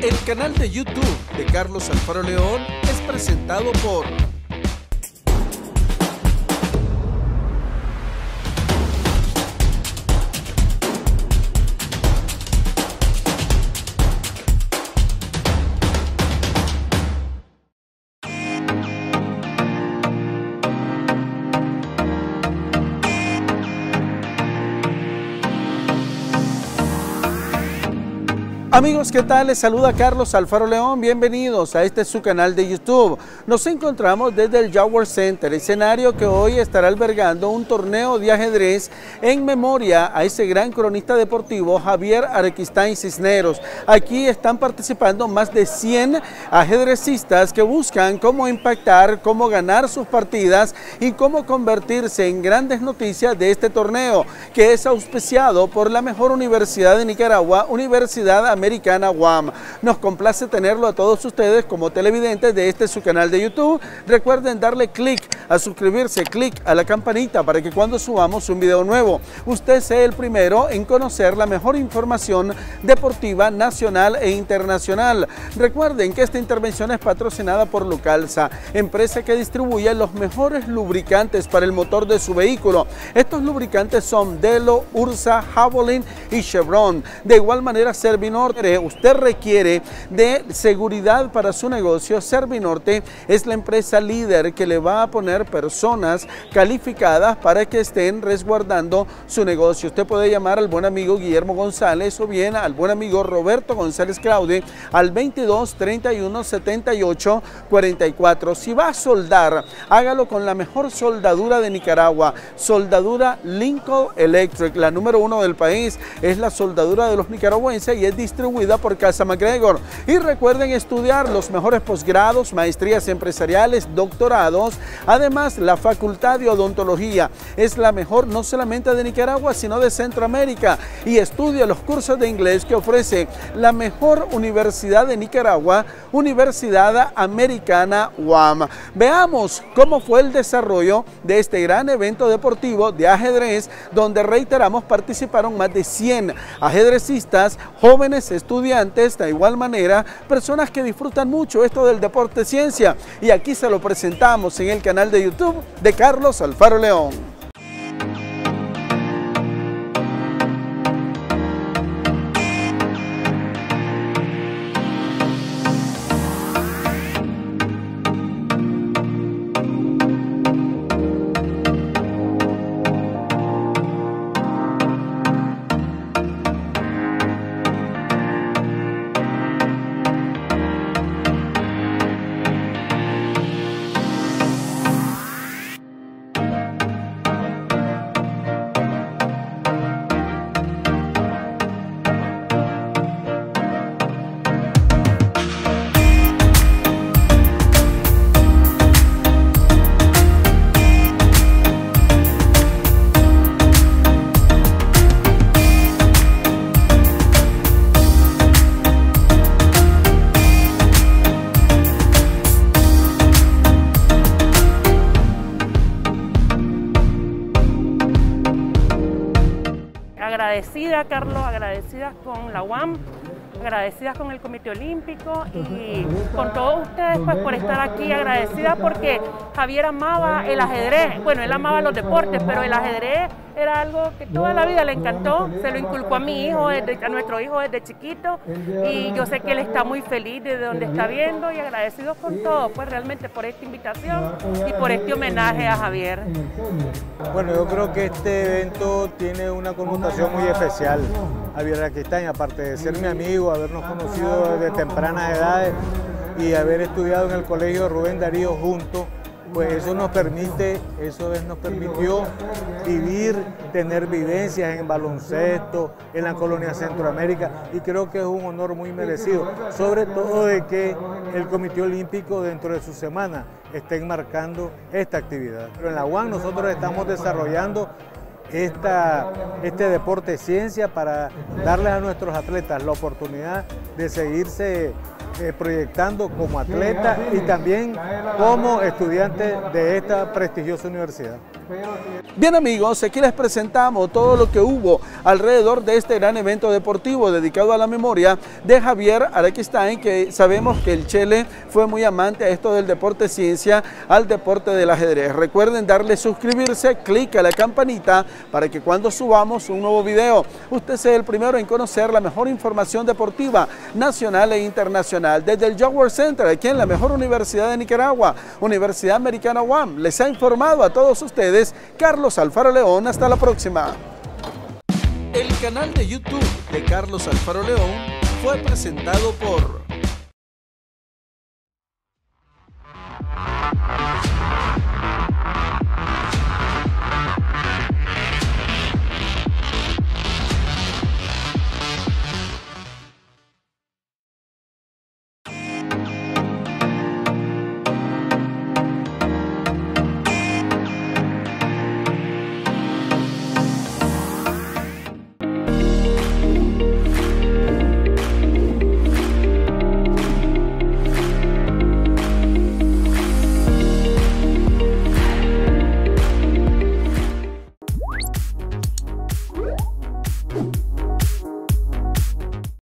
El canal de YouTube de Carlos Alfaro León es presentado por Amigos, ¿qué tal? Les saluda Carlos Alfaro León. Bienvenidos a este su canal de YouTube. Nos encontramos desde el Jaguar Center, escenario que hoy estará albergando un torneo de ajedrez en memoria a ese gran cronista deportivo Javier Arequistain Cisneros. Aquí están participando más de 100 ajedrecistas que buscan cómo impactar, cómo ganar sus partidas y cómo convertirse en grandes noticias de este torneo, que es auspiciado por la mejor universidad de Nicaragua, Universidad Americana UAM. Nos complace tenerlo a todos ustedes como televidentes de este su canal de YouTube. Recuerden darle clic a suscribirse, clic a la campanita para que cuando subamos un video nuevo, usted sea el primero en conocer la mejor información deportiva nacional e internacional. Recuerden que esta intervención es patrocinada por Lucalsa, empresa que distribuye los mejores lubricantes para el motor de su vehículo. Estos lubricantes son Delo, Ursa, Javelin y Chevron. De igual manera, Servinorte. Usted requiere de seguridad para su negocio. Servinorte es la empresa líder que le va a poner personas calificadas para que estén resguardando su negocio. Usted puede llamar al buen amigo Guillermo González o bien al buen amigo Roberto González Claude al 22 31 78 44. Si va a soldar, hágalo con la mejor soldadura de Nicaragua, soldadura Lincoln Electric, la número 1 del país. Es la soldadura de los nicaragüenses y es distribuida por Casa MacGregor. Y recuerden estudiar los mejores posgrados, maestrías empresariales, doctorados. Además, la Facultad de Odontología es la mejor no solamente de Nicaragua, sino de Centroamérica. Y estudia los cursos de inglés que ofrece la mejor universidad de Nicaragua, Universidad Americana UAM. Veamos cómo fue el desarrollo de este gran evento deportivo de ajedrez, donde reiteramos participaron más de 100 ajedrecistas, jóvenes estudiantes, de igual manera personas que disfrutan mucho esto del deporte ciencia, y aquí se lo presentamos en el canal de YouTube de Carlos Alfaro León. Agradecida, Carlos, agradecidas con la UAM, agradecidas con el Comité Olímpico y con todos ustedes pues por estar aquí, agradecida porque Javier amaba el ajedrez. Bueno, él amaba los deportes, pero el ajedrez era algo que toda la vida le encantó, se lo inculcó a mi hijo, a nuestro hijo desde chiquito, y yo sé que él está muy feliz desde donde está viendo, y agradecidos con todos, pues realmente por esta invitación y por este homenaje a Javier. Bueno, yo creo que este evento tiene una connotación muy especial. Javier Arequistain, aparte de ser mi amigo, habernos conocido desde tempranas edades y haber estudiado en el colegio Rubén Darío juntos, pues eso nos permitió vivir, tener vivencias en baloncesto, en la colonia Centroamérica, y creo que es un honor muy merecido, sobre todo de que el Comité Olímpico dentro de su semana esté enmarcando esta actividad. Pero en la UAM nosotros estamos desarrollando este deporte ciencia para darles a nuestros atletas la oportunidad de seguirse proyectando como atleta y también como estudiante de esta prestigiosa universidad. Bien amigos, aquí les presentamos todo lo que hubo alrededor de este gran evento deportivo dedicado a la memoria de Javier Araquistáin, que sabemos que el Chele fue muy amante a esto del deporte ciencia, al deporte del ajedrez. Recuerden darle suscribirse, clic a la campanita para que cuando subamos un nuevo video, usted sea el primero en conocer la mejor información deportiva nacional e internacional. Desde el Jaguar Center, aquí en la mejor universidad de Nicaragua, Universidad Americana UAM, les ha informado a todos ustedes Carlos Alfaro León. Hasta la próxima. El canal de YouTube de Carlos Alfaro León fue presentado por